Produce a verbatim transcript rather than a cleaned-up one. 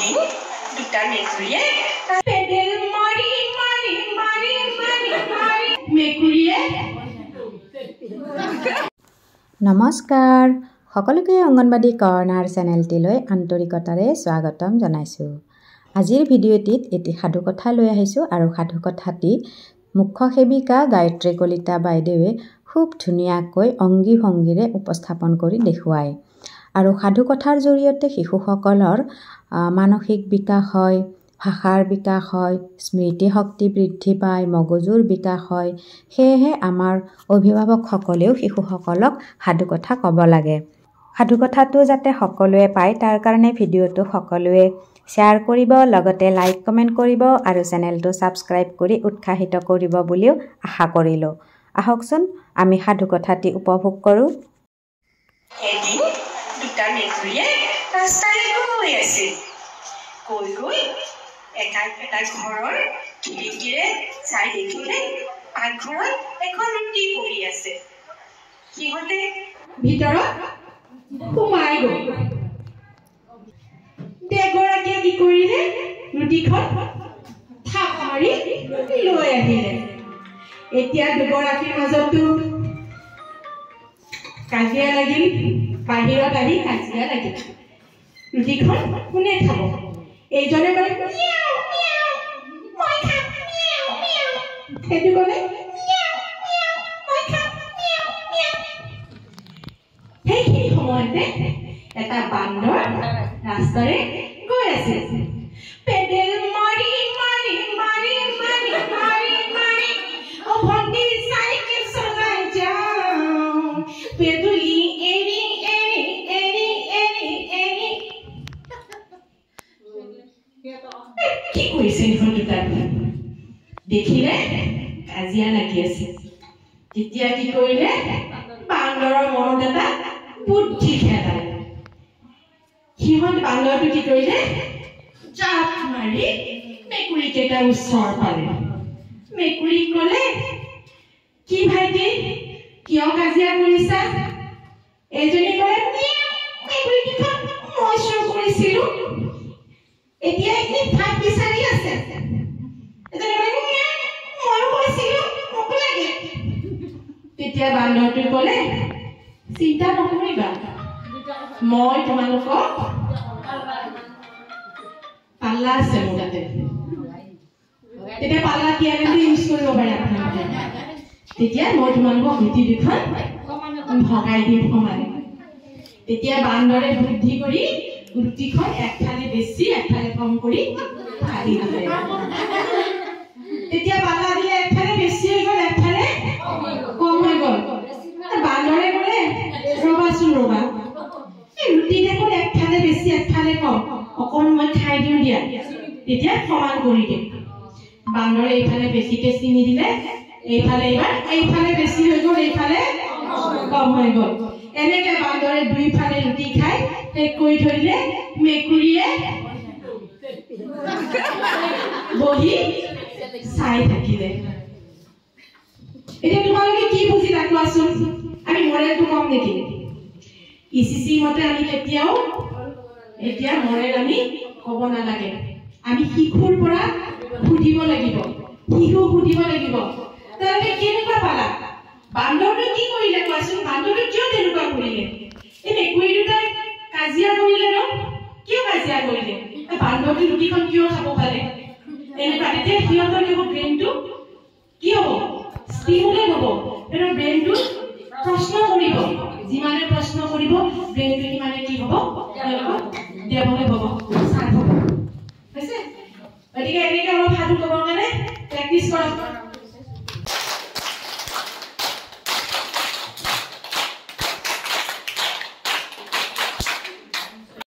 এদিন দুটা মেকুৰীয়ে পেডেল মাৰি মাৰি মাৰি মাৰি মাৰি মেকুৰীয়ে। নমস্কাৰ, সকলোকে অংগনবাদী কৰ্ণাৰ চেনেলটিলৈ আন্তৰিকতাৰে স্বাগতম জনাইছোঁ। আজিৰ ভিডিঅ'টিত এটি সাধুকথা লৈ আহিছোঁ আৰু সাধুকথাটি মুখ্য সেৱিকা গায়ত্ৰী কলিতা বাইদেৱে খুব ধুনীয়াকৈ অংগী ভংগীৰে উপস্থাপন কৰি দেখুৱায়। আৰু সাধুকথাৰ জৰিয়তে শিশুসকলৰ মানসিক বিকাশ হয়, ভাষাৰ বিকাশ হয়, স্মৃতি শক্তি বৃদ্ধি পায়, মগজুৰ বিকাশ হয়। সেয়েহে আমাৰ অভিভাৱকসকলেও শিশুসকলক সাধুকথা ক'ব লাগে। সাধুকথাটো যাতে সকলোৱে পায় তাৰ কাৰণে ভিডিঅ'টো সকলোৱে শ্বেয়াৰ কৰিব, লগতে লাইক কমেণ্ট কৰিব আৰু চেনেলটো ছাবস্ক্ৰাইব কৰি উৎসাহিত কৰিব বুলিও আশা কৰিলোঁ। আহকচোন আমি সাধুকথাটি উপভোগ কৰোঁ। এদিন দুটা মেকুৰীয়ে ৰাস্তাৰে গৈ আছিল। গৈ গৈ এটা এটা ঘৰৰ খিৰিকীৰে চাই দেখিলে পাকঘৰত এখন ৰুটি পৰি আছে। সিহঁতে ভিতৰত সোমাই গ'ল। এগৰাকীয়ে কি কৰিলে, ৰুটিখন থাপ মাৰি লৈ আহিলে। এতিয়া দুগৰাকীৰ মাজতো কাজিয়া লাগিল, বাহিৰত আহি কাজিয়া লাগিল। ৰুটিখন কোনে খাব? এইজনে ক'লে মিয়াও মিয়াও মই খাম, মিয়াও মিয়াও। সেইটো ক'লে মিয়াও মিয়াও মই খাম, মিয়াও মিয়াও। সেইখিনি সময়তে এটা বান্দৰ ৰাস্তাৰে গৈ আছে। পেডেল মাৰি মাৰি মাৰি মাৰি মাৰি মাৰি অ ভণ্টি চাইকেল চলাই যাওঁ, পেডলি এৰি এৰি এৰি এৰি এৰি। কি কৰিছে এইখন দুটা? দেখিলে কাজিয়া লাগি আছে। তেতিয়া কি কৰিলে, বান্দৰৰ মনত এটা বুদ্ধি খেলালে। সিহঁত বান্দৰটো কি কৰিলে, জাপ মাৰি মেকুৰী কেইটাৰ ওচৰ পালে। মেকুৰীক ক'লে, কি ভাইটি কিয় কাজিয়া কৰিছা? এইজনী ক'লে মেকুৰী কেইখন মই চুৰ কৰিছিলো, এতিয়া এইখিনি ভাত বিচাৰি আছে। ময়ো কৈছিলো মোকো লাগে। তেতিয়া বান্দৰটোৱে ক'লে, চিন্তা নকৰিবা, মই তোমালোকক পাল্লা আছে মোৰ তাতে। তেতিয়া পাল্লা কি এনেকৈ ইউজ কৰিব পাৰে আপোনালোকে। তেতিয়া মই তোমালোকক ৰুটি দুখন ভগাই দিম সমানে। তেতিয়া বান্দৰে বুদ্ধি কৰি ৰুটিখন একফালে বেছি একফালে কম কৰি ভাগি দিলে। তেতিয়া পাল্লা দিলে একফালে বেছি হৈ গ'ল, একফালে কম হৈ গ'ল। বান্দৰে ক'লে ৰবাচোন ৰবা, ৰুটি দেখোন একফালে বেছি একফালে কম, অকণ মই খাই দিওঁ দিয়া, তেতিয়া সমান কৰি দিম। বান্দৰে এইফালে বেছিকে চিনি দিলে, এইফালে এইবাৰ এইফালে বেছি হৈ গ'ল, এইফালে কম হৈ গ'ল। এনেকে বান্দৰে দুইফালে ৰুটি খাই শেষ কৰি থৈলে। মেকুৰীয়ে বহি চাই থাকিলে। এতিয়া তোমালোকে কি বুজিলা কোৱাচোন? আমি মৰেলটো কম নেকি? ইচিচি মতে আমি কেতিয়াও এতিয়া মৰেল আমি ক'ব নালাগে। আমি শিশুৰ পৰা সুধিব লাগিব, শিশু সুধিব লাগিব, তেওঁলোকে কেনেকুৱা পালা? বান্দৰটো কি কৰিলে কোৱাচোন? বান্দৰটো কিয় তেনেকুৱা কৰিলে? এই মেকুৰী দুটাই কাজিয়া কৰিলে ন? কিয় কাজিয়া কৰিলে? বান্দৰটো ৰুটিখন কিয় খাব পাৰে? এনেকুৱা তেতিয়া সিহঁতৰ কি হ'ব, ব্ৰেইনটো কি হ'ব, ষ্টিমুলেট হ'ব। কিন্তু ব্ৰেইনটো প্ৰশ্ন কৰিব, যিমানে প্ৰশ্ন কৰিব ব্ৰেইনটো সিমানে কি হ'ব, ডেভেলপ হ'ব।